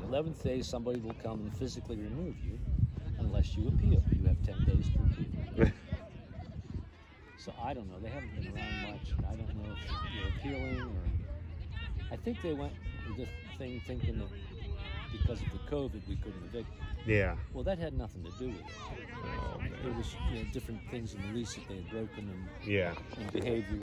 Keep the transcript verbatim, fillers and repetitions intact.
eleventh day, somebody will come and physically remove you unless you appeal. You have ten days to appeal. So I don't know. They haven't been around much. I don't know if they're appealing or... I think they went with the thing thinking that because of the COVID we couldn't evict them. Yeah. Well, that had nothing to do with it. Oh, man. There was you know, different things in the lease that they had broken and, Yeah. and behavior.